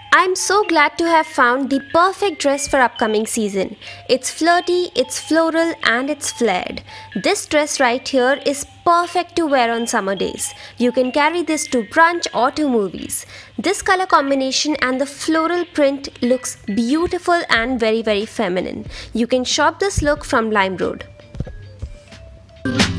I'm so glad to have found the perfect dress for upcoming season. It's flirty, it's floral and it's flared. This dress right here is perfect to wear on summer days. You can carry this to brunch or to movies. This color combination and the floral print looks beautiful and very feminine. You can shop this look from Limeroad.